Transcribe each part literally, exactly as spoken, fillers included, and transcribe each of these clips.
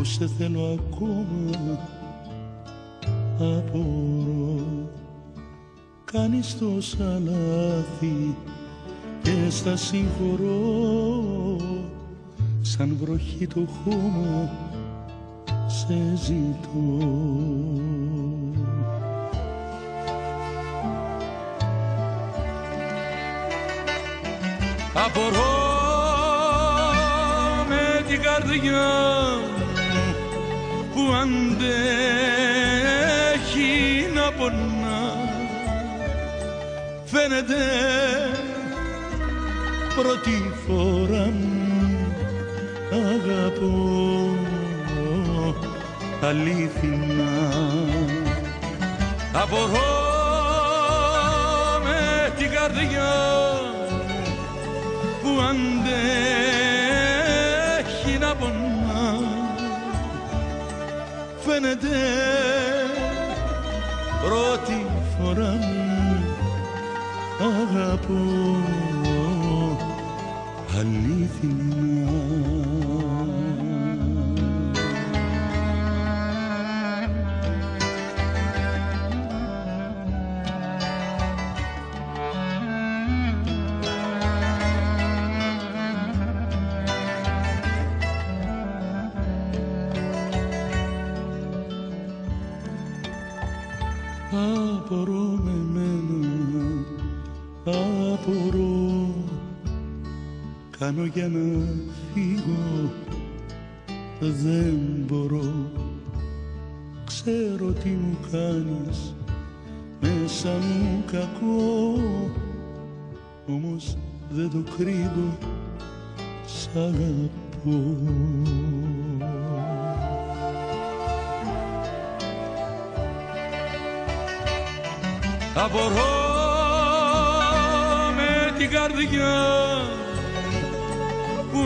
που σε θέλω ακόμα, απορώ. Κάνεις τόσα λάθη και στα συγχωρώ, σαν βροχή το χώμα σε ζητώ. Απορώ με την καρδιά που αντέχει να πονά, φαίνεται πρώτη φορά αγαπώ αλήθινα. Απορώ με την καρδιά που αντέχει να πονά, φαίνεται πρώτη φορά αγαπώ αλήθινα. Απορώ με μένα, απορώ, κάνω για να φύγω, δεν μπορώ. Ξέρω τι μου κάνεις, μέσα μου κακό, όμως δεν το κρύβω, σ' αγαπώ. Απορώ με την καρδιά που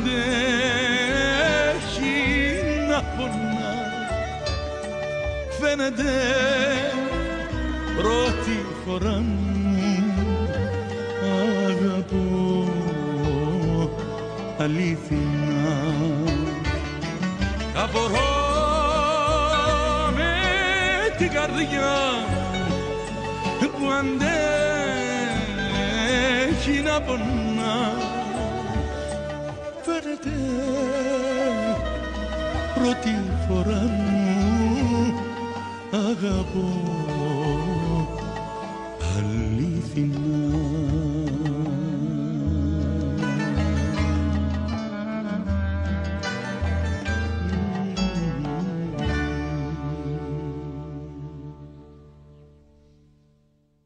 αντέχει να πονά, φαίνεται πρώτη φορά αγαπώ αλήθινα. Απορώ με την καρδιά που αντέχει να πονά, φαίνεται πρώτη φορά αγαπώ αλήθινα.